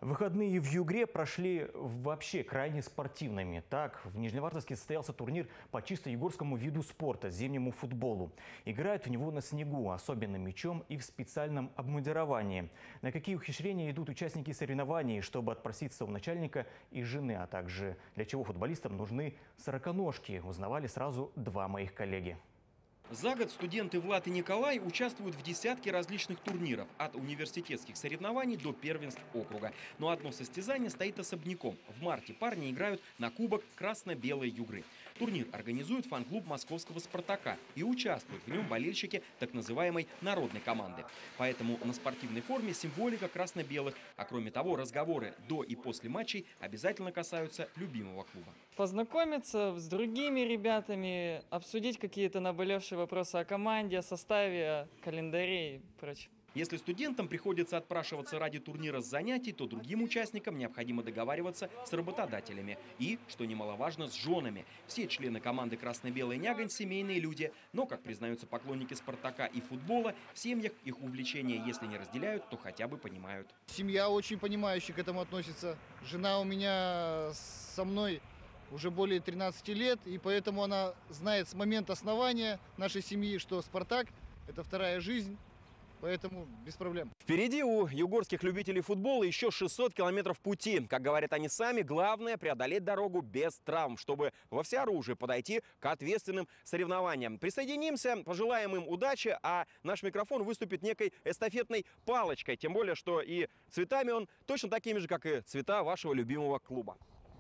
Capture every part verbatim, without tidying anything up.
Выходные в Югре прошли вообще крайне спортивными. Так, в Нижневартовске состоялся турнир по чисто югорскому виду спорта – зимнему футболу. Играют в него на снегу, особенным мячом и в специальном обмундировании. На какие ухищрения идут участники соревнований, чтобы отпроситься у начальника и жены, а также для чего футболистам нужны сороконожки, узнавали сразу два моих коллеги. За год студенты Влад и Николай участвуют в десятке различных турниров, от университетских соревнований до первенств округа. Но одно состязание стоит особняком. В марте парни играют на кубок красно-белой Югры. Турнир организует фан-клуб московского «Спартака», и участвуют в нем болельщики так называемой народной команды. Поэтому на спортивной форме символика красно-белых, а кроме того разговоры до и после матчей обязательно касаются любимого клуба. Познакомиться с другими ребятами, обсудить какие-то наболевшие вопросы о команде, о составе, о календаре и прочее. Если студентам приходится отпрашиваться ради турнира с занятий, то другим участникам необходимо договариваться с работодателями. И, что немаловажно, с женами. Все члены команды «Красно-белый Нягань» – семейные люди. Но, как признаются поклонники «Спартака» и футбола, в семьях их увлечения, если не разделяют, то хотя бы понимают. Семья очень понимающе к этому относится. Жена у меня со мной уже более тринадцати лет, и поэтому она знает с момента основания нашей семьи, что «Спартак» – это вторая жизнь. Поэтому без проблем. Впереди у югорских любителей футбола еще шестьсот километров пути. Как говорят они сами, главное преодолеть дорогу без травм, чтобы во всеоружии подойти к ответственным соревнованиям. Присоединимся, пожелаем им удачи, а наш микрофон выступит некой эстафетной палочкой. Тем более, что и цветами он точно такими же, как и цвета вашего любимого клуба.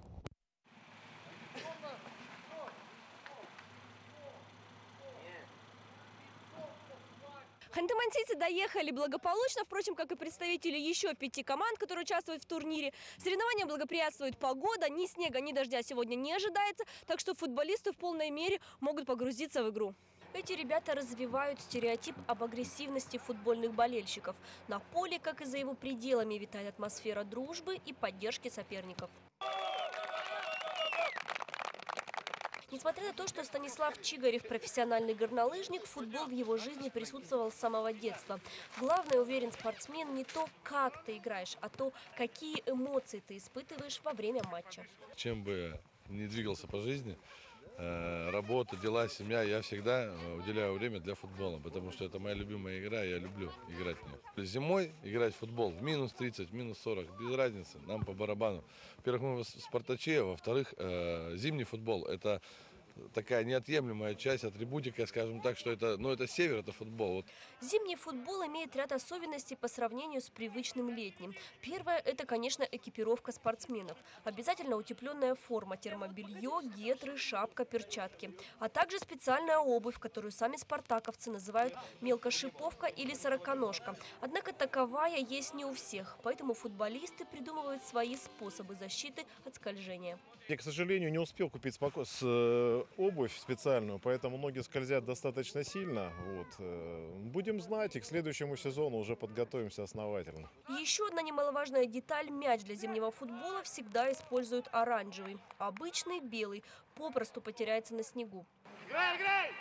Ханты-Мансийцы доехали благополучно, впрочем, как и представители еще пяти команд, которые участвуют в турнире. Соревнованиям благоприятствует погода, ни снега, ни дождя сегодня не ожидается, так что футболисты в полной мере могут погрузиться в игру. Эти ребята развивают стереотип об агрессивности футбольных болельщиков. На поле, как и за его пределами, витает атмосфера дружбы и поддержки соперников. Несмотря на то, что Станислав Чигарев – профессиональный горнолыжник, футбол в его жизни присутствовал с самого детства. Главное, уверен спортсмен, не то, как ты играешь, а то, какие эмоции ты испытываешь во время матча. Чем бы ни двигался по жизни, работа, дела, семья, я всегда уделяю время для футбола, потому что это моя любимая игра, я люблю играть в нее. Зимой играть в футбол в минус тридцать, минус сорок, без разницы, нам по барабану. Во-первых, мы в «Спартаче», во-вторых, зимний футбол – это такая неотъемлемая часть, атрибутика, скажем так, что это, ну, это север, это футбол. Вот. Зимний футбол имеет ряд особенностей по сравнению с привычным летним. Первое – это, конечно, экипировка спортсменов. Обязательно утепленная форма, термобелье, гетры, шапка, перчатки. А также специальная обувь, которую сами спартаковцы называют мелкошиповка или сороконожка. Однако таковая есть не у всех, поэтому футболисты придумывают свои способы защиты от скольжения. Я, к сожалению, не успел купить споко... с, э, обувь специальную, поэтому ноги скользят достаточно сильно. Вот. Э, будем знать, и к следующему сезону уже подготовимся основательно. Еще одна немаловажная деталь – мяч для зимнего футбола всегда используют оранжевый. Обычный белый попросту потеряется на снегу. Играй, играй!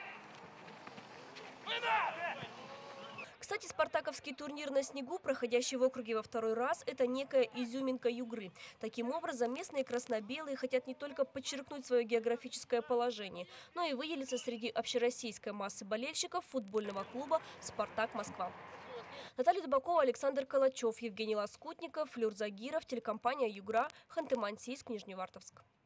Кстати, спартаковский турнир на снегу, проходящий в округе во второй раз, это некая изюминка Югры. Таким образом, местные красно-белые хотят не только подчеркнуть свое географическое положение, но и выделиться среди общероссийской массы болельщиков футбольного клуба «Спартак Москва». Наталья Дубакова, Александр Калачев, Евгений Лоскутников, Флюр Загиров, телекомпания «Югра», Ханты-Мансийск, Нижневартовск.